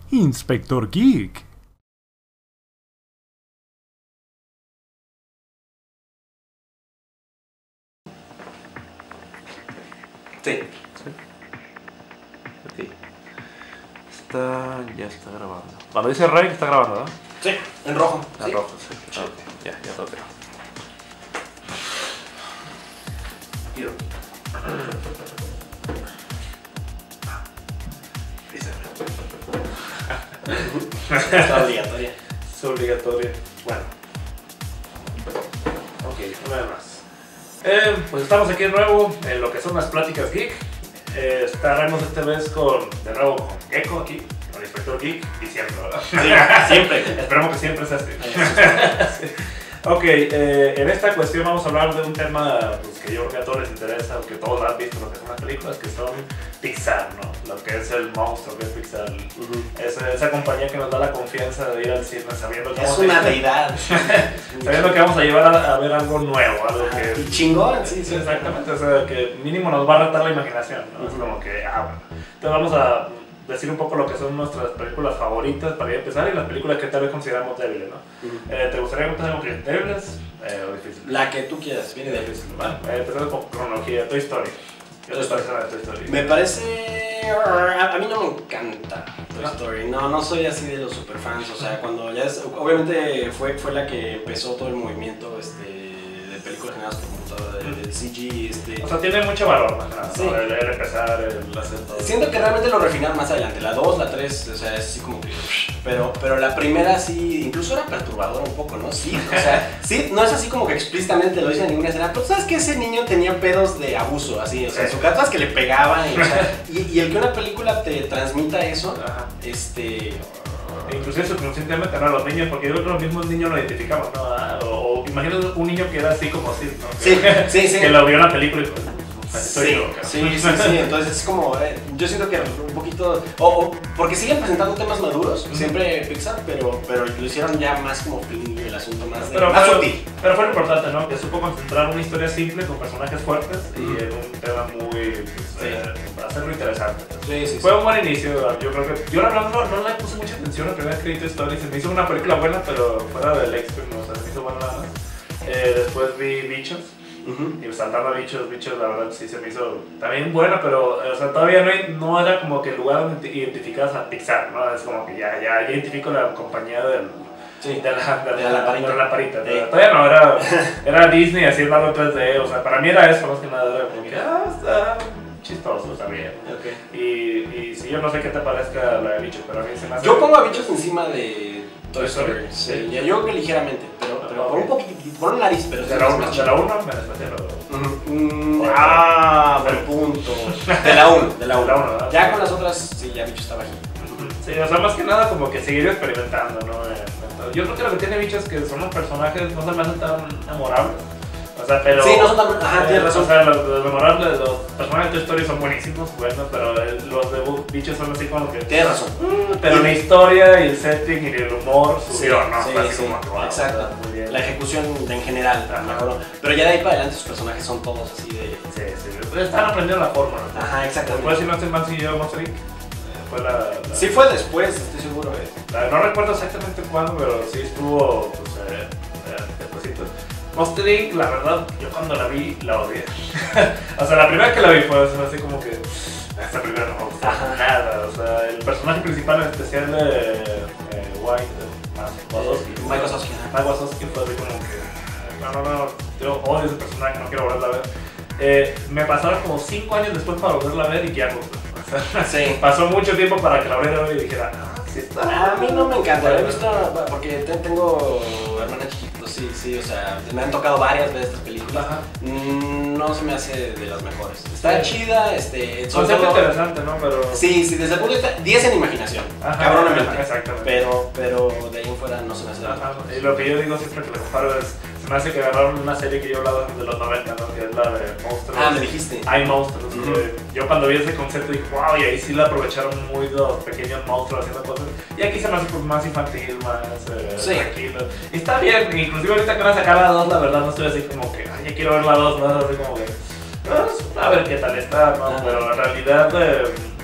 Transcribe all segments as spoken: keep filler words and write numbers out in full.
Inspector Geek. Sí. Sí. Ok. Está... ya está grabando. Cuando dice Rey, está grabando, ¿no? Sí, en rojo. En ¿Sí? rojo, sí. sí. Okay. Ya, ya lo veo. Quiero. Está obligatoria. Es obligatorio. Bueno. Ok, una vez más. Eh, pues estamos aquí de nuevo en lo que son las pláticas geek. Eh, estaremos esta vez con, de nuevo con Gecko aquí, con el Inspector Geek, y siempre, ¿verdad? Sí, siempre. Esperemos que siempre sea así. Sí. Ok, eh, en esta cuestión vamos a hablar de un tema pues, que yo creo que a todos les interesa, o que todos han visto, lo que son las películas, que son Pixar, ¿no? Lo que es el monstruo que es Pixar. Uh-huh. esa, esa compañía que nos da la confianza de ir al cine sabiendo que es vamos una a deidad. sabiendo que vamos a llevar a, a ver algo nuevo, algo ah, que... Y chingón, sí, sí. Exactamente, o sea, que mínimo nos va a retar la imaginación, ¿no? Uh-huh. Es como que, ah, bueno. Entonces vamos a decir un poco lo que son nuestras películas favoritas para empezar y las películas que tal vez consideramos débiles, ¿no? Uh-huh. eh, ¿Te gustaría empezar con que débiles eh, o difíciles? La que tú quieras, viene de difícil. Bueno, eh, empezando con cronología, Toy Story. ¿Qué te parece la de Toy Story? Me parece... A, a mí no me encanta Toy Story, no, no soy así de los superfans, o sea, cuando ya es... Obviamente fue, fue la que empezó todo el movimiento este, de películas generadas por computadora, del de C G, este... O sea, tiene mucho valor, más nada, sí. ¿no? el, el empezar, el hacer todo. Siento que realmente lo refinaron más adelante, la dos, la tres, o sea, es así como que... Pero, pero la primera sí, incluso era perturbadora un poco, ¿no? Sí, o sea, sí, no es así como que explícitamente lo dicen en ninguna escena, pero sabes que ese niño tenía pedos de abuso, así, o sea, sí. Sus gatas que le pegaban, y, o sea, y, y el que una película te transmita eso, ajá. este... Inclusive subconscientemente, ¿no? Los niños, porque yo creo que los mismos niños lo identificamos, ¿no? O, o imagínate un niño que era así como así, ¿no? Que, sí, sí, sí. Que lo vio en la película y pues, sí, yo, sí, sí, sí, entonces es como, eh, yo siento que un poquito, o, o porque siguen presentando temas maduros, uh-huh. siempre Pixar, pero, pero lo hicieron ya más como film, el asunto más, de, pero, más pero, sutil. Pero fue lo importante, ¿no? Que supo concentrar una historia simple con personajes fuertes uh-huh. y en un tema muy, pues, sí. eh, para hacerlo interesante. Sí, sí, fue sí. un buen inicio, yo creo que, yo la verdad no, no le puse mucha atención a la primera Crédito Story, se me hizo una película buena, pero fuera del Expert, no, o sea, se me hizo buena nada. Eh, después vi Bichos. Uh-huh. Y saltando a bichos, bichos la verdad sí se me hizo también buena, pero o sea, todavía no, no era como que el lugar donde identificabas a Pixar, ¿no? Es como que ya, ya identifico la compañía del, sí. de la, de de la, la parita. De la parita sí. Todavía no, era, era Disney haciendo algo en tres D, o sea, para mí era eso más que nada, era como que, ah, está chistoso, está bien. Okay. Y, y si yo no sé qué te parezca la de bichos, pero a mí se me hace... Yo pongo a bichos encima de Toy Story, sí. sí. Yo creo que ligeramente, pero, pero okay. por un poquito, por un nariz, pero... De la uno, de la uno me despaché la dos. Uh-huh. mm, ah, buen punto. De la uno, de la uno. Ya con las otras, sí, ya bicho está bajito. Sí, o sea, más que nada como que seguir experimentando, ¿no? Yo creo que lo que tiene bicho es que son los personajes, no se me hacen tan memorables. O sea, pero... Sí, no son tan... Ajá, tienes razón. O sea, los, los memorables, los personajes de Toy Story son buenísimos, buenos, pero el, los de bichos son así como que... Tienes razón. Mm, pero la historia y el setting y el humor subió, sí, ¿no? Sí, así sí, como que, wow, exacto. Muy bien. La ejecución en general mejoró. Pero ya de ahí para adelante sus personajes son todos así de... Sí, sí. Están aprendiendo la forma, ¿no? Ajá, exacto. Después, si no estoy mal, siguió Monster Incorporated. Fue la, la... Sí fue después, estoy seguro. Eh. La, no recuerdo exactamente cuándo, pero sí estuvo, pues, eh, eh, despuésito. Monster Incorporated, la verdad, yo cuando la vi, la odié. O sea, la primera que la vi fue así como que... Esta primera no me gustó nada, o sea, el personaje principal en especial de eh, White, eh, Wazowski. Mike Wazowski. Mike Wazowski fue así como que... No, no, no, yo odio ese personaje, no quiero volverla a ver. Eh, me pasaron como cinco años después para volverla a ver y que ya me gustó. Sí. Pasó mucho tiempo para que la abriera hoy y dijera, ah, sí está. A mí no me encanta, he visto, porque tengo hermanas chiquitos, sí, sí, o sea, me han tocado varias veces estas películas. Ajá. No se me hace de las mejores. Está sí. chida, este... Concepto todo... interesante, ¿no? Pero... Sí, sí, desde el punto de vista, diez en imaginación, ajá, cabronamente. Exactamente. Pero, pero de ahí en fuera no se me hace de ajá. Y lo que yo digo siempre que le comparo es, se me hace que agarraron una serie que yo hablaba de los noventa, ¿no? Que es la de Monstruos. Ah, me dijiste. Hay monstruos. Uh-huh. Yo cuando vi ese concepto dije, wow, y ahí sí la aprovecharon muy los pequeños monstruos haciendo cosas. Y aquí se me hace pues, más infantil, más eh, sí. tranquilo. Y está bien, inclusive ahorita que van a sacar la dos, la verdad no estoy así como que, ay, ya quiero ver la dos, no, así como que, pues, a ver qué tal está, ¿no? Ah. Pero en realidad... Eh,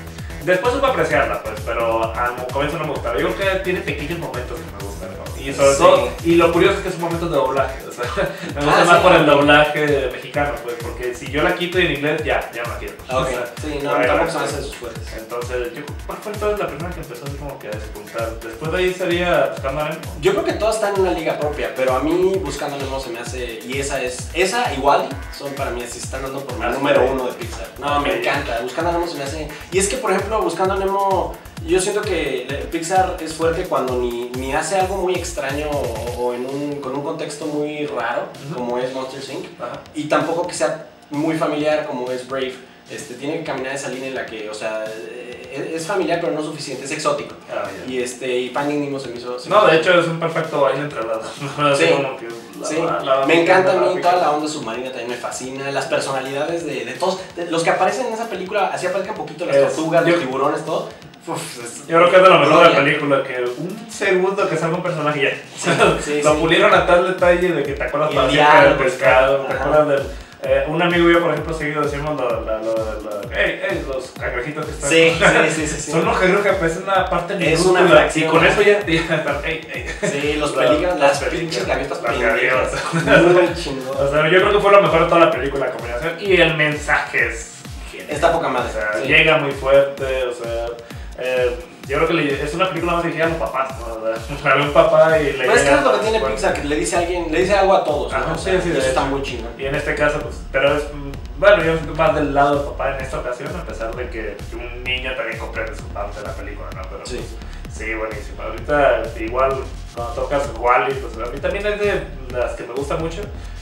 Después supe apreciarla, pues, pero al comienzo no me gustaba. Yo creo que tiene pequeños momentos que me gustan, ¿no? Y sobre sí. todo, y lo curioso es que son momentos de doblaje, o sea, me gusta ah, más sí, por el doblaje mexicano, pues, porque si yo la quito en inglés, ya, ya no la quiero. Okay. O sea, sí, no, tampoco se hace sus fuertes. Entonces, yo, ¿cuál fue entonces la primera que empezó así como que a despuntar? Después de ahí sería Buscando a Nemo. Yo creo que todas están en una liga propia, pero a mí Buscando a Nemo se me hace, y esa es, esa y Wall-E son para mí así, están dando por mi número uno de Pixar. No, me encanta, Buscando a Nemo se me hace, y es que por ejemplo, Buscando a Nemo, yo siento que Pixar es fuerte cuando ni, ni hace algo muy extraño o, o en un, con un contexto muy raro, uh-huh. como es Monsters incorporated, uh-huh. y tampoco que sea muy familiar como es Brave. Este, tiene que caminar esa línea en la que, o sea, es, es familiar pero no suficiente, es exótico. Ah, y este, y Finding Nemo se me hizo... Se no, me de hecho es un perfecto baile entre las dos. Sí, como que la, sí. La, la, me encanta a mí la, toda la onda submarina, también me fascina, las personalidades de, de todos, de, los que aparecen en esa película, así aparezcan poquito las es, tortugas, yo, los tiburones, todo. Uf, es, yo creo que es de lo mejor de la película, que un segundo que salga un personaje ya. Sí, sí, lo sí. pulieron a tal detalle de que te acuerdas para siempre del pescado, te acuerdas del... Eh, un amigo y yo, por ejemplo, seguido decimos lo, lo, lo, lo, hey, hey, los cangrejitos que están. Sí, sí, sí, sí, sí. Son los cangrejos que aparecen una parte minúscula. Es una fracción. Y con eso ya, ya están, hey, hey. Sí, los pelícanos, las pinches gaviotas pendejas. Muy chingón. O sea, yo creo que fue lo mejor de toda la película, la combinación. Y el mensaje es genial. Está poca madre. O sea, sí. llega muy fuerte, o sea. Eh, yo creo que le, es una película más dirigida a los papás, ¿no? Para un papá y le pues es que es lo que tiene Pixar, que le dice a alguien, le dice algo a todos, ¿no? Ajá, o sea, sí, sí, eso de está hecho. muy chingón. Y en este caso, pues, pero es, bueno, yo estoy más del lado del papá en esta ocasión, a pesar de que un niño también comprende su parte de la película, ¿no? Pero, sí. Pues, sí, buenísimo. Ahorita, igual, cuando tocas Wall-E, pues a mí también es de las que me gusta mucho.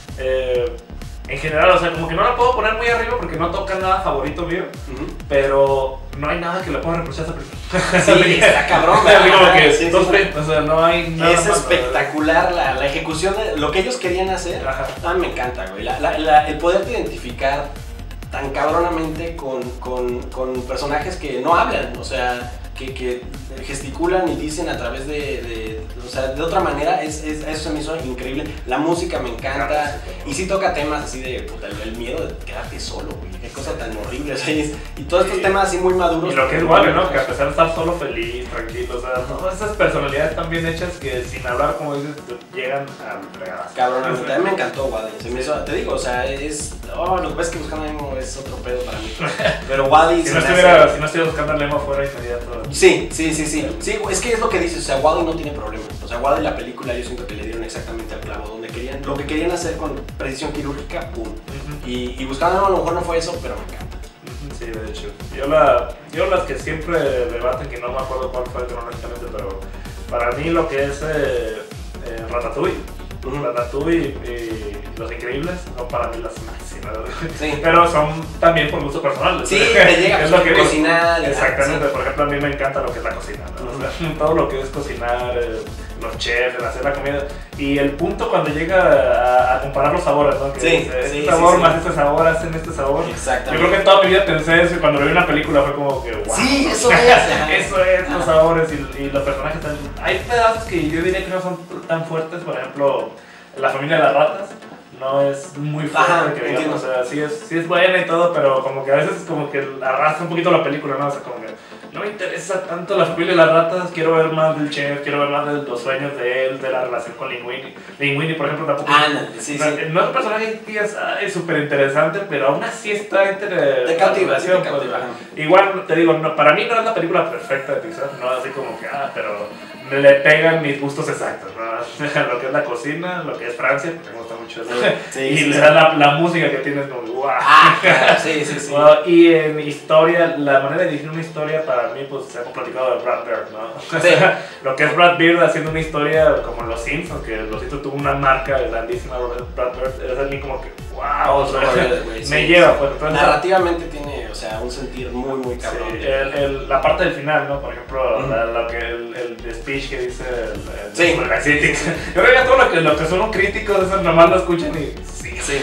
Eh, En general, o sea, como que no la puedo poner muy arriba porque no toca nada favorito mío, uh-huh. pero no hay nada que le pueda reprochar a esa película. Sí, está cabrón, como que sí, dos sí, o sea, no hay nada es más, espectacular la, la ejecución de lo que ellos querían hacer. Ajá. Ah, me encanta, güey. La, la, la, el poder identificar tan cabronamente con, con, con personajes que no hablan, o sea, que, que gesticulan y dicen a través de, de, o sea, de otra manera, es, es, eso se me hizo increíble. La música me encanta, y sí toca temas así de, puta, el, el miedo de quedarte solo, güey, qué cosa tan horrible, o sea, y, y todos estos temas así muy maduros. Y lo que es igual, ¿no? Que a pesar de estar solo, feliz, tranquilo, o sea, todas esas personalidades están bien hechas que sin hablar, como dices, llegan a fregadas. Cabrón, a mí también me encantó, Wall-E, se me hizo, te digo, o sea, es, oh, lo que pasa es que Buscando a Nemo es otro pedo para mí, pero Wall-E si, se no me estuviera, hace... si no estuviera Buscando a Nemo fuera inmediato. Sí, sí, sí, sí, sí, es que es lo que dices, o sea, Wall-E no tiene problema, o sea, Wall-E la película yo siento que le dieron exactamente al clavo, donde querían, lo que querían hacer con precisión quirúrgica, pum, uh-huh. y, y Buscando a Nemo a lo mejor no fue eso, pero me encanta. Uh-huh, sí, de hecho, yo, la, yo las que siempre debaten, que no me acuerdo cuál fue cronológicamente, pero para mí lo que es eh, eh, Ratatouille, uh-huh. Ratatouille y, y Los Increíbles son para mí las máximas, sí. pero son también por gusto personal. Sí, te llega es lo que cocinar. Exactamente, sí. Por ejemplo, a mí me encanta lo que es la cocina, ¿no? O sea, todo lo que es cocinar, eh, los chefs, el hacer la comida, y el punto cuando llega a, a comparar los sabores, ¿no? Que sí, es, este sí, sabor sí, más sí. este sabor, hacen este sabor. Exactamente. Yo creo que toda mi vida pensé eso y cuando vi una película fue como que, wow. Sí, eso es. Eso es, los sabores y, y los personajes tan... Hay pedazos que yo diría que no son tan fuertes, por ejemplo, La familia de las ratas. No es muy fuerte, Ajá, que digamos, o sea, sí es, sí es buena y todo, pero como que a veces como que arrastra un poquito la película, ¿no? O sea, como que no me interesa tanto la familia de las ratas, quiero ver más del chef, quiero ver más de los sueños de él, de la relación con Linguini. Linguini, por ejemplo, tampoco... Ah, no, sí, no, sí. no es un personaje que es súper interesante, pero aún así está entre... Te cautiva, sí, te pues, cautiva. Igual, te digo, no, para mí no es la película perfecta de Pixar, no así como que, ah, pero le pegan mis gustos exactos, ¿no? Lo que es la cocina, lo que es Francia, porque me gusta mucho eso. Sí, y sí, le sí. da la, la música que tienes como, wow. Ah, claro, sí, sí, sí. Bueno, y en historia, la manera de dirigir una historia para mí, pues hemos platicado de Brad Bird, ¿no? Sí. Lo que es Brad Bird haciendo una historia como Los Simpsons, que Los Simpsons tuvo una marca grandísima, Brad Bird, es a mí como que, wow, o sea, wey, me sí, lleva, sí. pues. Entonces, narrativamente tiene, o sea, un sentir muy, muy cabrón. Sí, el, el, la parte del final, ¿no? Por ejemplo, Uh-huh. la, lo que, el, el speech que dice el, el, sí. sobre la crítica. Yo creo que todo lo que, lo que son los críticos, eso nomás lo escuchan y sí. Sí.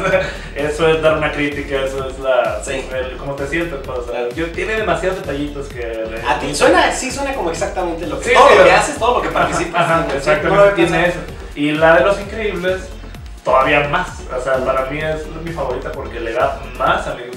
Eso es dar una crítica, eso es la... Sí. El, cómo te sientes, pues, o sea, yo, tiene demasiados detallitos que... Le, A ti suena, sí suena como exactamente lo que... Sí, todo sí, lo que pero- haces, todo lo que participas. Ajá, ¿no? exactamente, No, tiene eso. Y la de Los Increíbles, todavía más. O sea, para mí es mi favorita porque le da más a mi gusto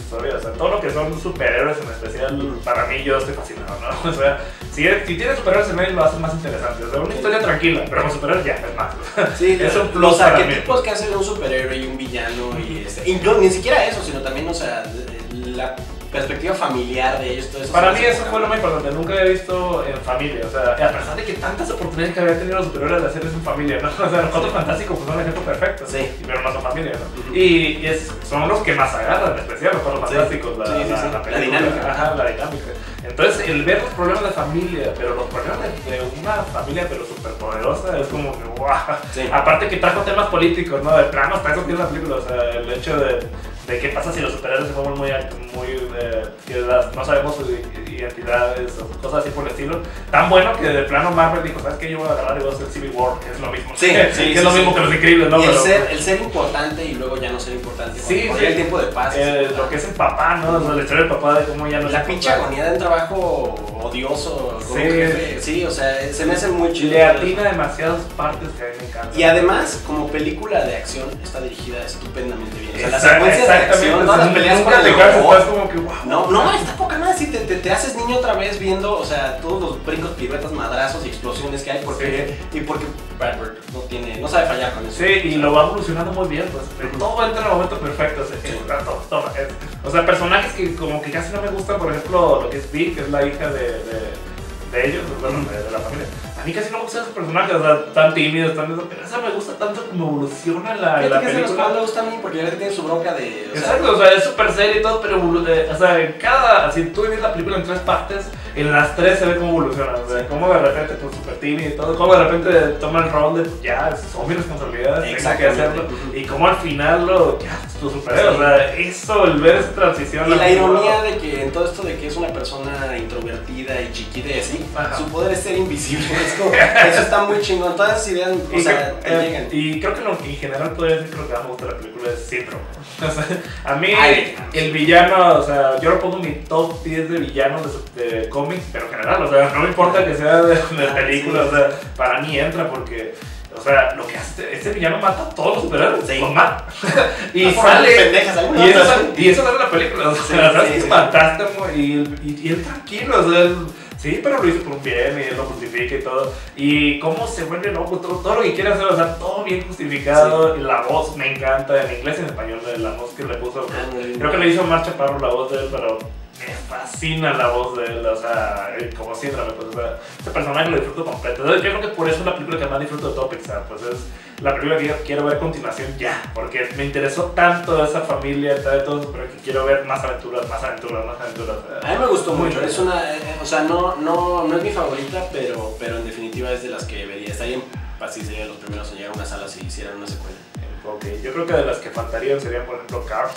historias, o sea, todo lo que son superhéroes en especial, para mí yo estoy fascinado, ¿no? O sea, si, si tienes superhéroes en medio lo hace más interesante, o sea, una historia tranquila, pero con superhéroes ya es más. Sí, es un plus los para arquetipos mí. que hacen un superhéroe y un villano, y este, incluso ni siquiera eso, sino también, o sea, la perspectiva familiar de ellos, todo eso. Para mí eso fue lo más importante, nunca había visto en familia, o sea, a pesar de que tantas oportunidades que había tenido los superiores de hacerles en familia, ¿no? O sea, los Cuatro Fantásticos pues, son el ejemplo perfecto, sí. Pero no son familia, ¿no? Uh-huh. Y, y es, son los que más agarran, en especial los Cuatro Fantásticos, sí. La, Sí, sí, la, sí. la, la dinámica. Ajá, la dinámica. Entonces, el ver los problemas de familia, pero los problemas de, de una familia pero súper poderosa, es como que wow. Sí. Aparte que trajo temas políticos, ¿no? De plano, hasta eso tiene la película, o sea, el hecho de... de qué pasa si los superhéroes se fueron muy, muy eh, que las, no sabemos sus identidades o cosas así por el estilo. Tan bueno que de plano Marvel dijo, ¿sabes qué? Yo voy a agarrar y voy a hacer Civil War, que es lo mismo. Sí, que, sí, que sí, es lo sí, mismo sí. que los increíbles, ¿no? Y el, Pero, ser, el ser importante y luego ya no ser importante. Sí, sí. El tiempo de paz. Eh, lo que es el papá, ¿no? O sea, la historia del papá de cómo ya no La es pinche agonía de un trabajo odioso como sí. jefe. Sí, o sea, se me hace muy chido. Le atina demasiadas partes que a mí me encantan. Y además, como película de acción, está dirigida estupendamente bien. O sea, las Exact, secuencias de acción, todas las peleas con el robot. Como que, wow. No, no, está poca nada, sí, te, te, te haces niño otra vez viendo, o sea, todos los brincos, piruetas, madrazos y explosiones que hay, porque, sí. y porque Brad Bird no tiene, no sabe fallar con eso. Sí, y lo va evolucionando muy bien, pues, uh-huh. Todo entra en el momento perfecto, o sea, sí. todo, todo, es, o sea, personajes que como que casi no me gustan, por ejemplo, lo que es Vi, que es la hija de, de, de ellos, bueno, de, de la familia. A mí casi no me gustan esos personajes, o sea, tan tímidos, tan eso, pero esa me gusta tanto como evoluciona la, la que película. No me gusta a mí porque ya que tiene su bronca de... O Exacto, sea, o sea, es súper serio y todo, pero eh, o sea, en cada, si tú ves la película en tres partes, en las tres se ve cómo evoluciona, o sea, cómo de repente, pues, súper tímido y todo, cómo de repente toma el rol de, pues, ya, son mis responsabilidades, tengo que hacerlo, y cómo al final lo, ya, es tu superhéroe, sí. O sea, eso, el ver esa transición. Y la ironía de que, en todo esto de que es una persona introvertida y chiquita y así, ajá. Su poder es ser invisible, es como, eso está muy chingón, todas esas ideas, o y sea, que, te eh, llegan. Y creo que lo que en general podría decir que lo que más me gusta de la película es Síndrome. O sea, a mí, Ay, el villano, o sea, yo lo pongo en mi top diez de villanos de, de cómics, pero en general, o sea, no me importa que sea de, de película, o sea, para mí entra porque... O sea, lo que hace, este villano mata a todos los superhéroes, sí. Los mata. y no, sale, pendejas, y, eso sale, y eso sale en la película, o sea, sí, la verdad sí, es sí. fantástico y, y, y él tranquilo, o sea, él, sí, pero lo hizo por un bien y él lo justifica y todo. Y cómo se vuelve loco, todo, todo lo que quiere hacer, o sea, todo bien justificado. Sí. Y la voz me encanta, en inglés y en español, la voz que le puso. Ah, creo que le hizo Omar Chaparro la voz de él, pero me fascina la voz de él, o sea, como Síndrome, pues, o sea, este personaje lo disfruto completo. Entonces, yo creo que por eso es la película que más disfruto de todo Pixar, pues es la película que yo quiero ver a continuación ya, porque me interesó tanto esa familia, todo eso, pero que quiero ver más aventuras, más aventuras, más aventuras. A mí me gustó mucho, es una, eh, o sea, no, no, no es mi favorita, pero, pero en definitiva es de las que vería. Estaría así serían los primeros en llegar a una sala si hicieran una secuela. Ok, yo creo que de las que faltarían serían, por ejemplo, Cars.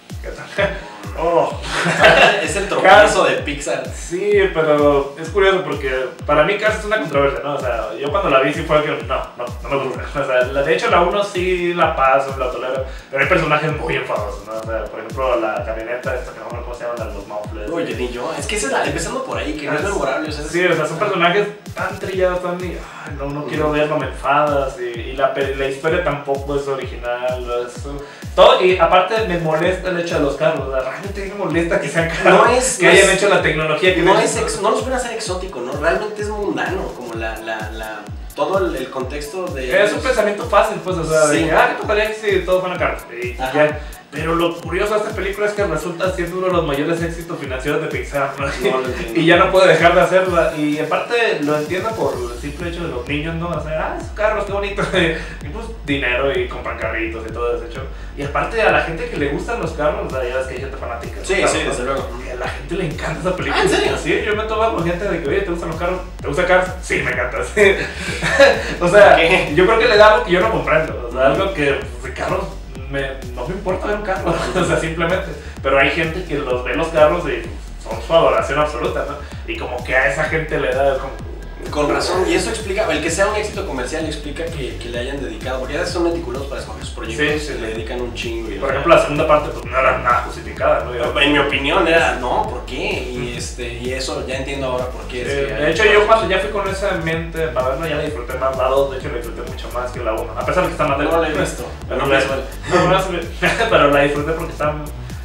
Oh. Es el tropiezo de Pixar. Sí, pero es curioso porque para mí Cars es una controversia, ¿no? O sea, yo cuando la vi sí fue que no, no, no me gusta. O sea, de hecho la uno sí la paso, la tolero, pero hay personajes muy enfadosos, ¿no? O sea, por ejemplo, la camioneta esta que no me acuerdo cómo se llaman, los Mufflers. Oye, ni yo, es que esa es la, empezando por ahí, que no es memorable. O sea, sí, o sea, son personajes tan trillados, tan y, ay, no, no quiero verlo, me enfadas, y, y la, la historia tampoco es original, es, todo, y aparte me molesta el hecho de los carros, o sea, realmente me molesta que sean carros, no es, que no hayan es, hecho la tecnología que no, no es ex, no los pueden hacer exótico, ¿no? Realmente es mundano, como la, la, la todo el, el contexto de... Es un pensamiento fácil, pues, o sea, sí. de, ah, ¿qué pasaría si todos fueran carros? Y ya. Pero lo curioso de esta película es que resulta siendo uno de los mayores éxitos financieros de Pixar, ¿no? No, y ya no puede dejar de hacerla. Y aparte lo entiendo por el simple hecho de los niños, ¿no? O sea, ah, esos carros, qué bonito. Y pues dinero y compran carritos y todo eso hecho. Y aparte a la gente que le gustan los carros, o sea, ya ves que hay gente fanática. Sí, carros, sí, ¿no? desde luego. Y a la gente le encanta esa película. ¿Ah, en serio? Sí, yo me he tomado con gente de que, oye, ¿te gustan los carros? ¿Te gusta Cars? Sí, me encanta. Sí. O sea, ¿qué? Yo creo que le da algo que yo no comprendo. O sea, algo que pues, de carros... Me, no me importa ver un carro, o sea, simplemente. Pero hay gente que los ve los carros y son su adoración absoluta, ¿no? Y como que a esa gente le da como... Con razón, y eso explica, el que sea un éxito comercial explica que, que le hayan dedicado, porque ya son meticulosos para escoger sus proyectos, sí, sí, le dedican un chingo. Y por ejemplo, la segunda parte pues no era nada justificada, ¿no? En mi opinión era, no, ¿por qué? Y, este, y eso ya entiendo ahora por qué. Sí, es que de hecho, yo cuando ya fui con esa mente para verla, ya la disfruté más, la dos, de hecho la disfruté mucho más que la uno, a pesar de que está más de no la he visto, pero, no la, visual. no, no, pero la disfruté porque está...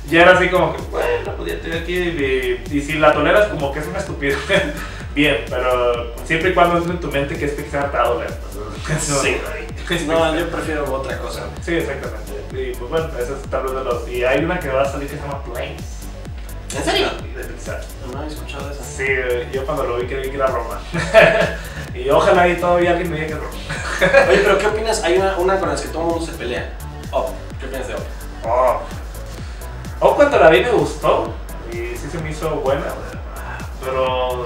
ya era así como que, bueno, pues ya estoy aquí y, y si la toleras como que es una estupidez, bien, pero siempre y cuando es en tu mente que es Pixar te va a doler. Pues, sí. No, yo prefiero otra cosa. Sí, exactamente. Y pues bueno, eso es tal vez de los... Y hay una que va a salir que se llama Planes. ¿En serio? De Pixar. No había escuchado eso. Sí, yo cuando lo vi creí que era Roma. Y ojalá y todavía alguien me diga que es Roma. Oye, pero ¿qué opinas? Hay una, una con la que todo el mundo se pelea. Up. ¿Qué opinas de Up? Oh. Oh, cuando la vi me gustó. Y sí se me hizo buena. Pero...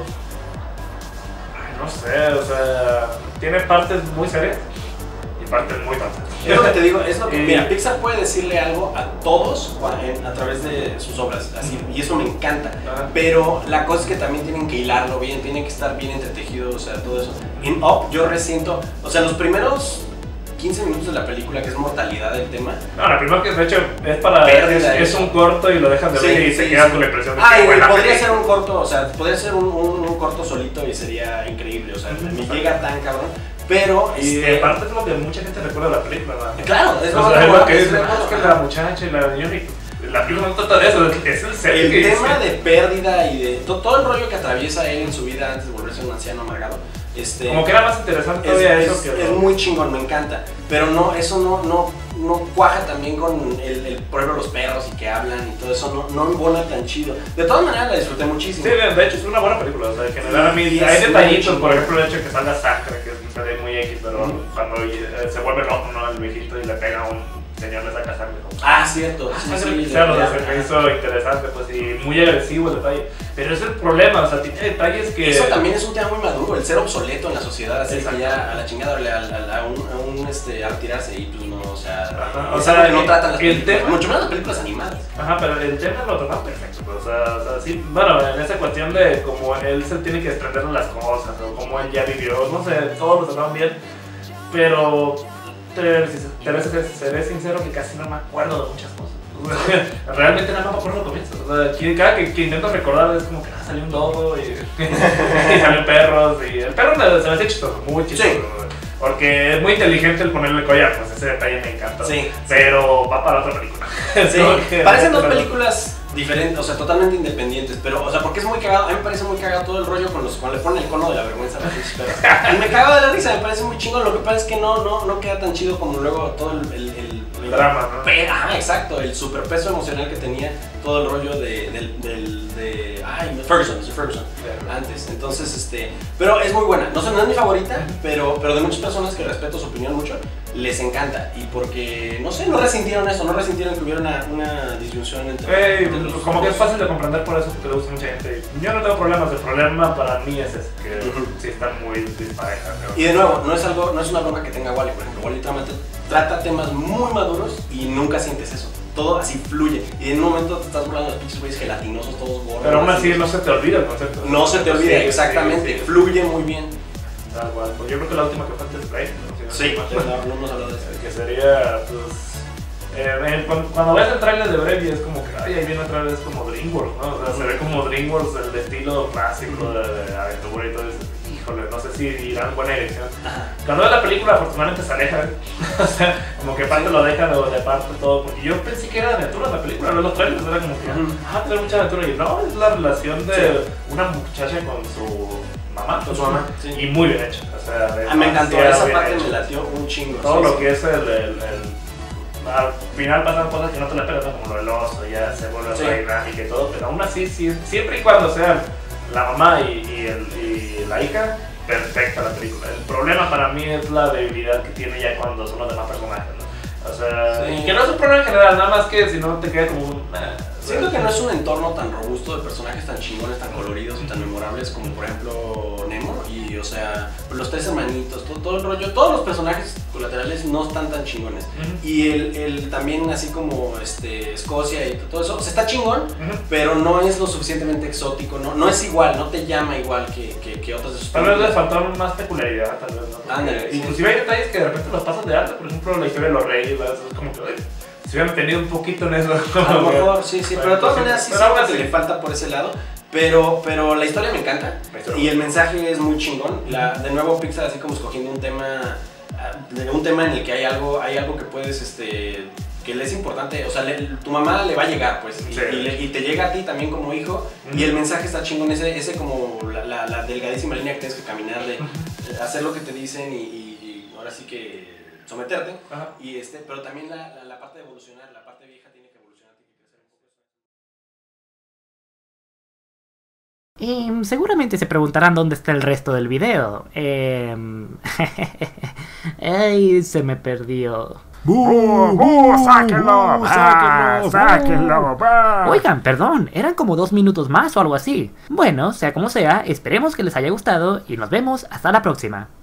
Ay, no sé, o sea... Tiene partes muy serias y partes muy tontas. Es lo que te digo, es lo que... Y- Mira, Pixar puede decirle algo a todos a, a través de sus obras, así, y eso me encanta. Ajá. Pero la cosa es que también tienen que hilarlo bien, tienen que estar bien entretejidos, o sea, todo eso. En Up yo resiento, o sea, los primeros quince minutos de la película, que es mortalidad del tema. No, la primera que de hecho es para... Pérdida, Es, es un corto y lo dejas de Sí, ver y sí, te quedas sí. con la impresión de Ah, que y fue la podría película. ser un corto, o sea, podría ser un, un, un corto solito y sería increíble, o sea, me llega tan cabrón. Pero, Y este, aparte es lo que mucha gente recuerda de la película, ¿no? claro, es O lo sea, que es lo que es es, lo- ah, es que la muchacha y la niña, la película no trata de eso, es el set el que tema dice. de pérdida y de to- todo el rollo que atraviesa él en su vida antes de volverse un anciano amargado, este, Como que era más interesante es, todavía es- eso que es lo- muy chingón, me encanta, pero no, eso no, no, no cuaja también con el, el, por ejemplo, los perros y que hablan y todo eso, no, no embona tan chido. De todas maneras la disfruté muchísimo. Sí, de, de hecho es una buena película, o sea, en general a mí Sí, hay es detallitos, muy por ejemplo el hecho de que salga sangre, que es un detalle muy X, pero Ujú. cuando eh, se vuelve loco, ¿no? El viejito y le pega a un señor, le saca sangre. ¿no? Ah, cierto. Ah, Sí, sangre sí, cristiano, le- o sea, se me hizo interesante, pues, y muy agresivo el detalle. Pero es el problema, o sea, tiene detalles que... Eso también es un tema muy maduro, el ser obsoleto en la sociedad, así Exacto. que ya a la chingada, a, a, a un, a un este, a retirarse y pues no, o sea, Ajá, es o sea, algo que no el- tratan las el películas, tema- mucho menos las películas animadas. Ajá, pero el tema lo trataron perfecto, pues, o, sea, o sea, sí, bueno, en esa cuestión de cómo él se tiene que desprender de las cosas, o cómo él ya vivió, no sé, todos lo trataron bien, pero te, te, te, seré sincero que casi no me acuerdo de muchas cosas. Realmente nada más me acuerdo del comienzo. O sea, que cada que, que intento recordar es como que ah, salió un dodo y, y salen perros. Y el perro me- se me hace chistoso, muy chistoso. Sí. Porque es muy inteligente el ponerle el collar, pues ese detalle me encanta. Sí. Pero va para otra película. Sí, Como que- parecen dos películas diferentes, o sea, totalmente independientes, pero, o sea, porque es muy cagado, a mí me parece muy cagado todo el rollo con los, cuando le ponen el cono de la vergüenza a los pinches perros. Y me cago de la risa, me parece muy chingón, lo que pasa es que no, no, no queda tan chido como luego todo el... el, el El drama, ¿no? Pe- Ajá, exacto, el superpeso emocional que tenía todo el rollo de, del, del, de, ay, Ferguson, mister Ferguson, antes, entonces, este, pero es muy buena, no, sé, no es mi favorita, pero, pero de muchas personas que respeto su opinión mucho, les encanta, y porque, no sé, no resintieron eso, no resintieron que hubiera una, una disyunción entre, Ey, entre los como que es dos. fácil de comprender por eso, porque le gusta mucha gente. Yo no tengo problemas, el problema para mí es ese, que Ujú. sí están muy disparejas. ¿No? Y de nuevo, no es algo, no es una broma que tenga Wall-E, por ejemplo, Wall-E trata, trata temas muy maduros y nunca sientes eso. Todo así fluye. Y en un momento te estás burlando de los pinches güeyes gelatinosos, todos gordos. Pero aún así no se te olvida el concepto. No se te olvida, Sí, exactamente. sí, sí. Fluye muy bien. Tal cual. Pues yo creo que la última que falta es Blade, ¿no? Si Sí, no estoy mal. no, no hemos hablado de eso. Que sería, pues. Eh, el- cuando, cuando ves el trailer de Brave es como que, ay, ahí viene otra vez como DreamWorks, ¿no? O sea, se ve como DreamWorks, el estilo clásico de, de aventura y todo eso. Híjole, no sé si irán en buena dirección. Cuando ves la película, afortunadamente se aleja, o sea, como que parte lo deja de, de parte todo, porque yo pensé que era de aventura la película, ver los trailers era como que, Ujú. ah, tiene mucha aventura, y no, es la relación de Sí. una muchacha con su mamá, Con su mamá, sí. y muy bien hecha, o sea, Ah, me encantó, demasiado esa bien parte hecha. me latió un chingo. Todo sí, lo sí. que es el, el, el- al final pasan cosas que no te la esperas, ¿no? Como lo del oso, ya se vuelve Sí. otra dinámica y todo, pero aún así, sí, siempre y cuando sean la mamá y, y, el, y la hija, perfecta la película. El problema para mí es la debilidad que tiene ya cuando son los demás personajes, ¿no? O sea, Sí. y que no es un problema en general, nada más que si no te queda como un... eh, Siento que no es un entorno tan robusto de personajes tan chingones, tan coloridos y tan memorables como por ejemplo Nemo y o sea, los tres hermanitos, todo, todo el rollo, todos los personajes colaterales no están tan chingones. Ujú. Y el, el también así como este, Escocia y todo eso, o sea, está chingón, Ujú. pero no es lo suficientemente exótico, no, no es igual, no te llama igual que, que, que otras de sus Tal vez les películas. faltaron más peculiaridad, tal vez, ¿no? Porque Ándale, sí. inclusive hay detalles que de repente los pasan de alto, por ejemplo, la historia de los reyes, ¿verdad? Eso es como que, oye, si hubieran tenido un poquito en eso. A lo mejor, sí, sí, pero de todas maneras sí Pero aún siento que así. le falta por ese lado. Pero, pero la historia me encanta La historia. y el mensaje es muy chingón. La, de nuevo Pixar así como escogiendo un tema, ah, de un tema en el que hay algo, hay algo que puedes este, que le es importante, o sea, le, tu mamá le va a llegar, pues, y, sí. y, le, y te llega a ti también como hijo, uh-huh. y el mensaje está chingón, ese, ese como la, la, la delgadísima línea que tienes que caminar de uh-huh. hacer lo que te dicen y, y, y ahora sí que someterte, uh-huh. y este, pero también la, la, la parte de evolucionar, la parte vieja tiene que evolucionar, tiene que crecer un poco. Eh, seguramente se preguntarán dónde está el resto del video. Eh... Ay, se me perdió. ¡Bú! ¡Bú! ¡Sáquenlo! ¡Bú! ¡Sáquenlo! ¡Sáquenlo! ¡Bú! Oigan, perdón, eran como dos minutos más o algo así. Bueno, sea como sea, esperemos que les haya gustado y nos vemos hasta la próxima.